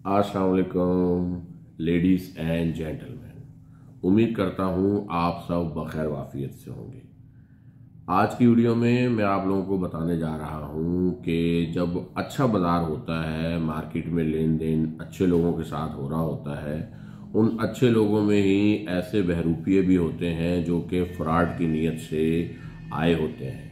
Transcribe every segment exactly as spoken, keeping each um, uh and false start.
अस्सलाम वालेकुम ladies and gentleman. उम्मीद करता हूँ आप सब बखैर वाफियत से होंगे। आज की वीडियो में मैं आप लोगों को बताने जा रहा हूँ कि जब अच्छा बाज़ार होता है, मार्केट में लेन देन अच्छे लोगों के साथ हो रहा होता है, उन अच्छे लोगों में ही ऐसे बहरूपिये भी होते हैं जो कि फ्रॉड की नीयत से आए होते हैं।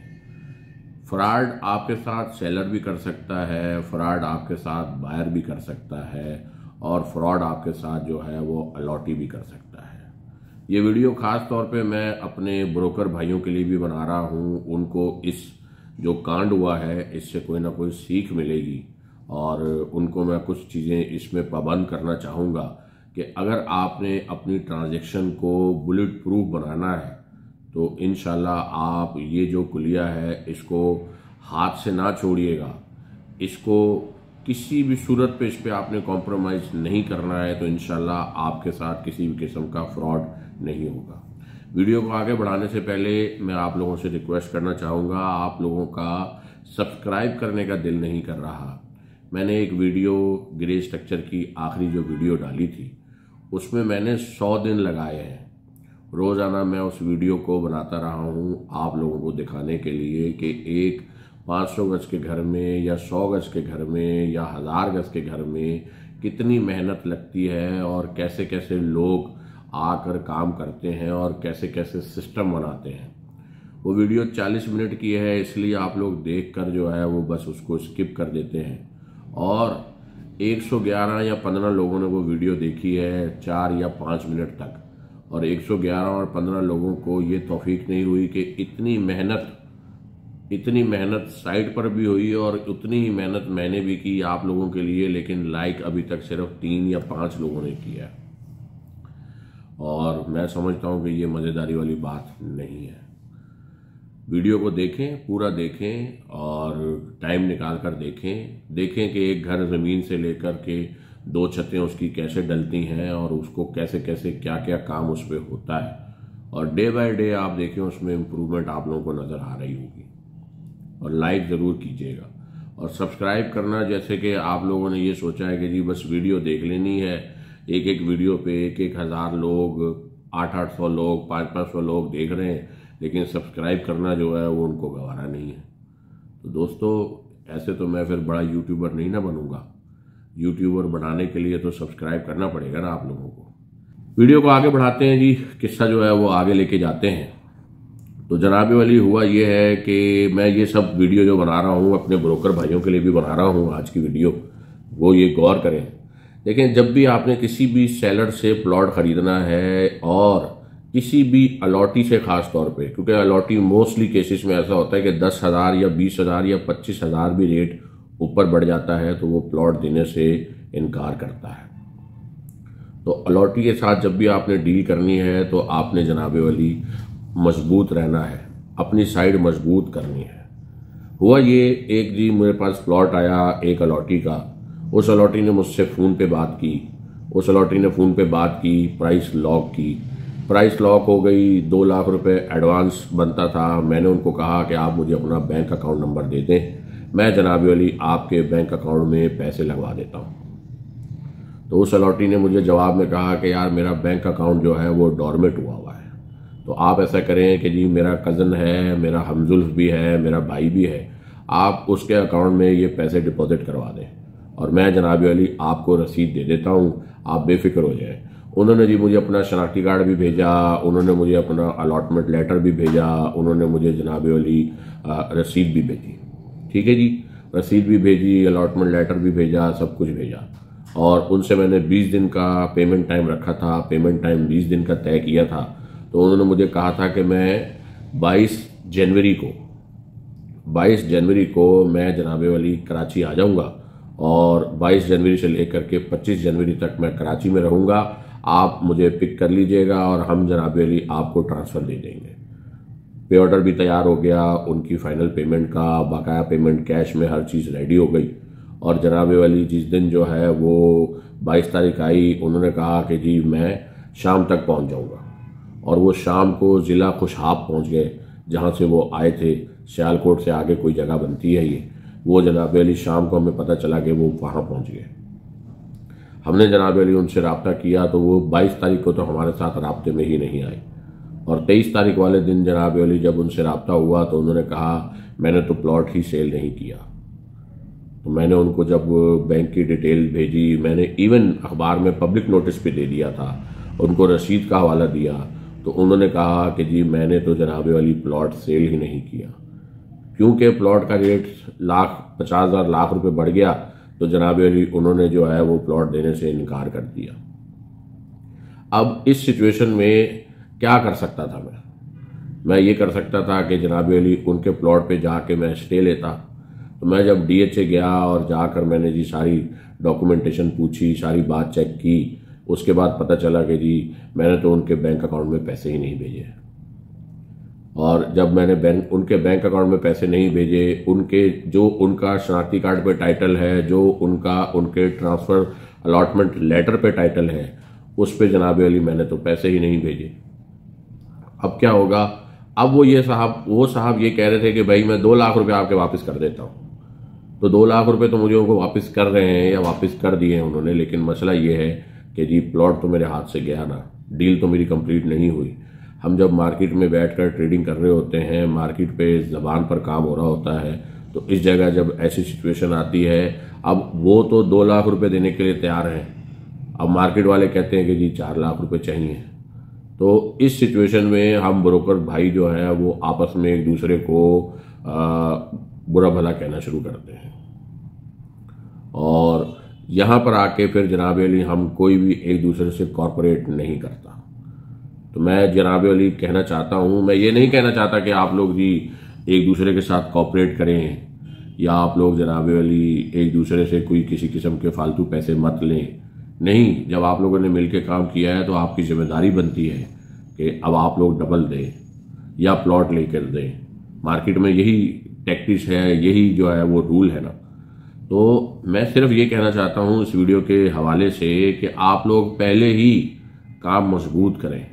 फ्रॉड आपके साथ सेलर भी कर सकता है, फ्रॉड आपके साथ बायर भी कर सकता है और फ्रॉड आपके साथ जो है वो अलॉटी भी कर सकता है। ये वीडियो खास तौर पे मैं अपने ब्रोकर भाइयों के लिए भी बना रहा हूँ। उनको इस जो कांड हुआ है इससे कोई ना कोई सीख मिलेगी और उनको मैं कुछ चीज़ें इसमें पाबंद करना चाहूँगा कि अगर आपने अपनी ट्रांजैक्शन को बुलेट प्रूफ बनाना है तो इंशाल्लाह आप ये जो कुलिया है इसको हाथ से ना छोड़िएगा। इसको किसी भी सूरत पे इस पे आपने कॉम्प्रोमाइज़ नहीं करना है तो इंशाल्लाह आपके साथ किसी भी किस्म का फ्रॉड नहीं होगा। वीडियो को आगे बढ़ाने से पहले मैं आप लोगों से रिक्वेस्ट करना चाहूँगा, आप लोगों का सब्सक्राइब करने का दिल नहीं कर रहा। मैंने एक वीडियो ग्रे स्ट्रक्चर की आखिरी जो वीडियो डाली थी उसमें मैंने सौ दिन लगाए हैं। रोज़ाना मैं उस वीडियो को बनाता रहा हूँ आप लोगों को दिखाने के लिए कि एक पाँच सौ गज के घर में या सौ गज के घर में या हज़ार गज के घर में कितनी मेहनत लगती है और कैसे कैसे लोग आकर काम करते हैं और कैसे कैसे सिस्टम बनाते हैं। वो वीडियो चालीस मिनट की है, इसलिए आप लोग देखकर जो है वो बस उसको स्किप कर देते हैं और एक सौ ग्यारह या पंद्रह लोगों ने वो वीडियो देखी है चार या पाँच मिनट तक, और एक सौ ग्यारह और पंद्रह लोगों को ये तौफीक नहीं हुई कि इतनी मेहनत इतनी मेहनत साइट पर भी हुई और उतनी ही मेहनत मैंने भी की आप लोगों के लिए, लेकिन लाइक अभी तक सिर्फ तीन या पाँच लोगों ने किया और मैं समझता हूँ कि ये मज़ेदारी वाली बात नहीं है। वीडियो को देखें, पूरा देखें और टाइम निकाल कर देखें देखें कि एक घर ज़मीन से लेकर के दो छतें उसकी कैसे डलती हैं और उसको कैसे कैसे क्या क्या काम उस पर होता है, और डे बाय डे आप देखें उसमें इम्प्रूवमेंट आप लोगों को नज़र आ रही होगी। और लाइक ज़रूर कीजिएगा और सब्सक्राइब करना, जैसे कि आप लोगों ने ये सोचा है कि जी बस वीडियो देख लेनी है, एक एक वीडियो पे एक एक हज़ार लोग, आठ आठ सौ लोग, पाँच पाँच सौ लोग देख रहे हैं, लेकिन सब्सक्राइब करना जो है वो उनको गवारा नहीं है। तो दोस्तों, ऐसे तो मैं फिर बड़ा यूट्यूबर नहीं ना बनूंगा। यूट्यूबर बनाने के लिए तो सब्सक्राइब करना पड़ेगा ना आप लोगों को। वीडियो को आगे बढ़ाते हैं जी, किस्सा जो है वो आगे लेके जाते हैं। तो जनाबे वाली हुआ ये है कि मैं ये सब वीडियो जो बना रहा हूँ अपने ब्रोकर भाइयों के लिए भी बना रहा हूँ। आज की वीडियो वो ये गौर करें, लेकिन जब भी आपने किसी भी सेलर से प्लॉट खरीदना है और किसी भी अलॉटी से खास तौर पे, क्योंकि अलॉटी मोस्टली केसेस में ऐसा होता है कि दस हज़ार या बीस हज़ार या पच्चीस हज़ार भी रेट ऊपर बढ़ जाता है तो वो प्लॉट देने से इनकार करता है। तो अलॉटी के साथ जब भी आपने डील करनी है तो आपने जनाबे वाली मजबूत रहना है, अपनी साइड मजबूत करनी है। हुआ ये, एक जी मेरे पास प्लॉट आया एक अलॉटी का। उस अलॉटी ने मुझसे फ़ोन पे बात की उस अलॉटी ने फ़ोन पे बात की प्राइस लॉक की प्राइस लॉक हो गई। दो लाख रुपए एडवांस बनता था। मैंने उनको कहा कि आप मुझे अपना बैंक अकाउंट नंबर दे दें, मैं जनाबी वाली आपके बैंक अकाउंट में पैसे लगवा देता हूँ। तो उस अलॉटी ने मुझे जवाब में कहा कि यार मेरा बैंक अकाउंट जो है वो डॉर्मेट हुआ हुआ है, तो आप ऐसा करें कि जी मेरा कज़न है, मेरा हमजुल्फ भी है, मेरा भाई भी है, आप उसके अकाउंट में ये पैसे डिपॉजिट करवा दें और मैं जनाबी वाली आपको रसीद दे देता हूँ, आप बेफिक्र हो जाएं। उन्होंने जी मुझे अपना शनाख्ती कार्ड भी भेजा, उन्होंने मुझे अपना अलॉटमेंट लेटर भी भेजा, उन्होंने मुझे जनाबी वाली रसीद भी भेजी। ठीक है जी, रसीद भी भेजी, अलॉटमेंट लेटर भी भेजा, सब कुछ भेजा। और उनसे मैंने बीस दिन का पेमेंट टाइम रखा था, पेमेंट टाइम बीस दिन का तय किया था। तो उन्होंने मुझे कहा था कि मैं बाईस जनवरी को बाईस जनवरी को मैं जनाबे वाली कराची आ जाऊंगा और बाईस जनवरी से लेकर के पच्चीस जनवरी तक मैं कराची में रहूंगा। आप मुझे पिक कर लीजिएगा और हम जनाबे वाली आपको ट्रांसफ़र दे देंगे। पे ऑर्डर भी तैयार हो गया, उनकी फाइनल पेमेंट का बकाया पेमेंट कैश में हर चीज़ रेडी हो गई। और जनाबे वाली जिस दिन जो है वो बाईस तारीख आई, उन्होंने कहा कि जी मैं शाम तक पहुंच जाऊंगा। और वो शाम को ज़िला खुशहाब पहुंच गए, जहां से वो आए थे। सियालकोट से आगे कोई जगह बनती है ये, वो जनाब अली शाम को हमें पता चला कि वो वहाँ पहुँच गए। हमने जनाब अली उनसे रब्ता किया तो वो बाईस तारीख को तो हमारे साथ रब्ते में ही नहीं आए, और तेईस तारीख वाले दिन जनाब अली जब उनसे रब्ता हुआ तो उन्होंने कहा मैंने तो प्लॉट ही सेल नहीं किया। तो मैंने उनको जब बैंक की डिटेल भेजी, मैंने इवन अखबार में पब्लिक नोटिस पे दे दिया था, उनको रसीद का हवाला दिया, तो उन्होंने कहा कि जी मैंने तो जनाब अली प्लॉट सेल ही नहीं किया। क्योंकि प्लॉट का रेट लाख पचास हज़ार लाख रुपए बढ़ गया तो जनाब अली उन्होंने जो है वो प्लॉट देने से इनकार कर दिया। अब इस सिचुएशन में क्या कर सकता था मैं मैं ये कर सकता था कि जनाब अली उनके प्लॉट पे जाके मैं स्टे लेता। तो मैं जब डीएचए गया और जाकर मैंने जी सारी डॉक्यूमेंटेशन पूछी, सारी बात चेक की, उसके बाद पता चला कि जी मैंने तो उनके बैंक अकाउंट में पैसे ही नहीं भेजे। और जब मैंने बैंक उनके बैंक अकाउंट में पैसे नहीं भेजे, उनके जो उनका शनाख्ती कार्ड पे टाइटल है, जो उनका उनके ट्रांसफ़र अलॉटमेंट लेटर पे टाइटल है, उस पे जनाब अली मैंने तो पैसे ही नहीं भेजे। अब क्या होगा? अब वो ये साहब वो साहब ये कह रहे थे कि भाई मैं दो लाख रुपए आपके वापस कर देता हूँ। तो दो लाख रुपए तो मुझे उनको वापस कर रहे हैं या वापस कर दिए हैं उन्होंने, लेकिन मसला ये है कि जी प्लॉट तो मेरे हाथ से गया ना, डील तो मेरी कंप्लीट नहीं हुई। हम जब मार्केट में बैठकर ट्रेडिंग कर रहे होते हैं, मार्केट पे ज़बान पर काम हो रहा होता है, तो इस जगह जब ऐसी सिचुएशन आती है, अब वो तो दो लाख रुपए देने के लिए तैयार हैं, अब मार्केट वाले कहते हैं कि जी चार लाख रुपए चाहिए। तो इस सिचुएशन में हम ब्रोकर भाई जो हैं वो आपस में एक दूसरे को आ, बुरा भला कहना शुरू करते हैं, और यहाँ पर आके फिर जनाब अली हम कोई भी एक दूसरे से कॉर्पोरेट नहीं करता। तो मैं जनाब अली कहना चाहता हूँ, मैं ये नहीं कहना चाहता कि आप लोग जी एक दूसरे के साथ कॉर्पोरेट करें या आप लोग जनाब अली एक दूसरे से कोई किसी किस्म के फालतू पैसे मत लें। नहीं, जब आप लोगों ने मिलकर काम किया है तो आपकी जिम्मेदारी बनती है कि अब आप लोग डबल दें या प्लॉट लेकर दें। मार्केट में यही टैक्टिस है, यही जो है वो रूल है ना। तो मैं सिर्फ ये कहना चाहता हूँ इस वीडियो के हवाले से कि आप लोग पहले ही काम मजबूत करें।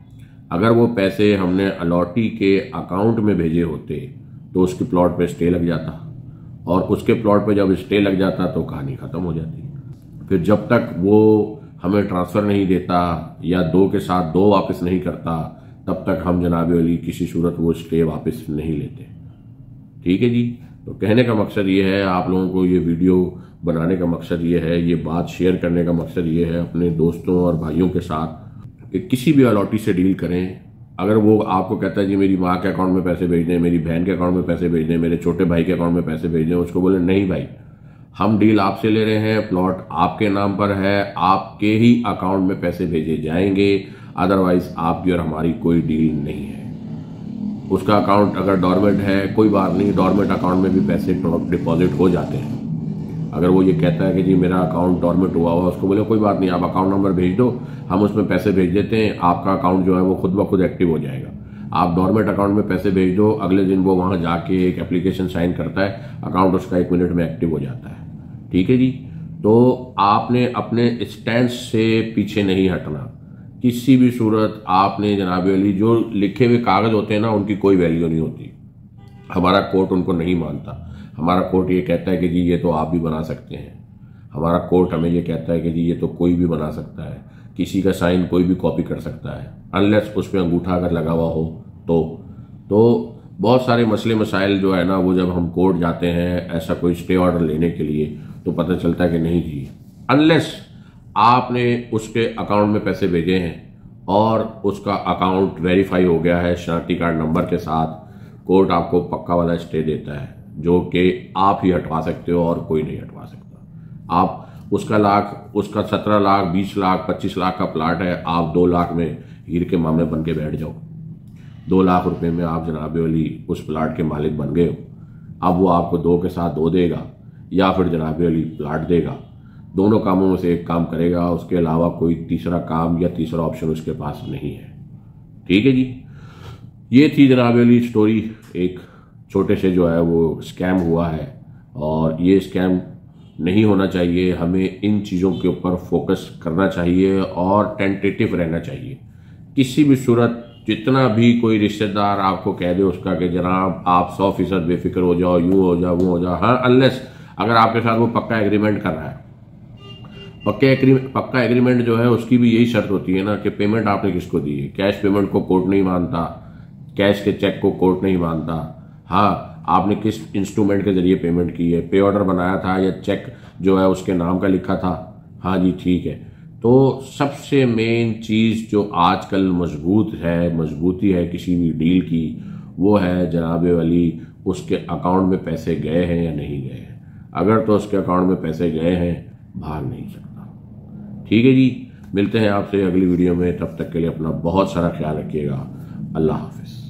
अगर वो पैसे हमने अलॉटी के अकाउंट में भेजे होते तो उसके प्लॉट पे स्टे लग जाता, और उसके प्लॉट पे जब स्टे लग जाता तो कहानी खत्म हो जाती। फिर जब तक वो हमें ट्रांसफ़र नहीं देता या दो के साथ दो वापस नहीं करता, तब तक हम जनाब अली किसी सूरत वो स्टे वापस नहीं लेते। ठीक है जी। तो कहने का मकसद ये है, आप लोगों को ये वीडियो बनाने का मकसद ये है, ये बात शेयर करने का मकसद ये है अपने दोस्तों और भाइयों के साथ, कि किसी भी अलॉटी से डील करें। अगर वो आपको कहता है जी मेरी माँ के अकाउंट में पैसे भेज दें, मेरी बहन के अकाउंट में पैसे भेज दें, मेरे छोटे भाई के अकाउंट में पैसे भेज दें, उसको बोले नहीं भाई, हम डील आपसे ले रहे हैं, प्लॉट आपके नाम पर है, आपके ही अकाउंट में पैसे भेजे जाएंगे, अदरवाइज आपकी और हमारी कोई डील नहीं है। उसका अकाउंट अगर डॉर्मेंट है कोई बात नहीं, डॉर्मेंट अकाउंट में भी पैसे डिपॉजिट हो जाते हैं। अगर वो ये कहता है कि जी मेरा अकाउंट डॉर्मेंट हुआ हुआ, उसको बोले कोई बात नहीं, आप अकाउंट नंबर भेज दो, हम उसमें पैसे भेज देते हैं, आपका अकाउंट जो है वो खुद ब खुद एक्टिव हो जाएगा। आप डॉर्मेंट अकाउंट में पैसे भेज दो, अगले दिन वो वहाँ जाके एक एप्लीकेशन साइन करता है, अकाउंट उसका एक मिनट में एक्टिव हो जाता है। ठीक है जी। तो आपने अपने स्टैंड से पीछे नहीं हटना किसी भी सूरत। आपने जनाब अली जो लिखे हुए कागज होते हैं ना, उनकी कोई वैल्यू नहीं होती। हमारा कोर्ट उनको नहीं मानता। हमारा कोर्ट ये कहता है कि जी ये तो आप भी बना सकते हैं। हमारा कोर्ट हमें ये कहता है कि जी ये तो कोई भी बना सकता है, किसी का साइन कोई भी कॉपी कर सकता है, अनलेस उस पर अंगूठा अगर लगा हुआ हो तो तो बहुत सारे मसले मसाइल जो है ना, वो जब हम कोर्ट जाते हैं ऐसा कोई स्टे ऑर्डर लेने के लिए, तो पता चलता है कि नहीं जी, अनलेस आपने उसके अकाउंट में पैसे भेजे हैं और उसका अकाउंट वेरीफाई हो गया है शनाख्ती कार्ड नंबर के साथ, कोर्ट आपको पक्का वाला स्टे देता है, जो कि आप ही हटवा सकते हो और कोई नहीं हटवा सकता। आप उसका लाख उसका सत्रह लाख बीस लाख पच्चीस लाख का प्लाट है, आप दो लाख में हीर के मामले बन के बैठ जाओ, दो लाख रुपए में आप जनाब अली उस प्लाट के मालिक बन गए हो। अब वो आपको दो के साथ दो देगा या फिर जनाब अली प्लाट देगा, दोनों कामों में से एक काम करेगा, उसके अलावा कोई तीसरा काम या तीसरा ऑप्शन उसके पास नहीं है। ठीक है जी। ये थी जनाब अली स्टोरी, एक छोटे से जो है वो स्कैम हुआ है, और ये स्कैम नहीं होना चाहिए। हमें इन चीज़ों के ऊपर फोकस करना चाहिए और टेंटेटिव रहना चाहिए। किसी भी सूरत जितना भी कोई रिश्तेदार आपको कह दे उसका कि जनाब आप सौ फीसद बेफिक्र हो जाओ, यूँ हो जाओ, वो हो जाओ, हाँ, अनलेस अगर आपके साथ वो पक्का एग्रीमेंट कर रहा है, पक्के एग्रीमेंट पक्का एग्रीमेंट जो है उसकी भी यही शर्त होती है ना कि पेमेंट आपने किसको दी है। कैश पेमेंट को कोर्ट नहीं मानता, कैश के चेक को कोर्ट नहीं मानता। हाँ, आपने किस इंस्ट्रूमेंट के जरिए पेमेंट की है, पे ऑर्डर बनाया था या चेक जो है उसके नाम का लिखा था, हाँ जी ठीक है। तो सबसे मेन चीज़ जो आजकल मजबूत है, मजबूती है किसी भी डील की, वो है जनाबे वाली उसके अकाउंट में पैसे गए हैं या नहीं गए हैं। अगर तो उसके अकाउंट में पैसे गए हैं, भाग नहीं सकता। ठीक है जी, मिलते हैं आपसे अगली वीडियो में। तब तक के लिए अपना बहुत सारा ख्याल रखिएगा। अल्लाह हाफिज।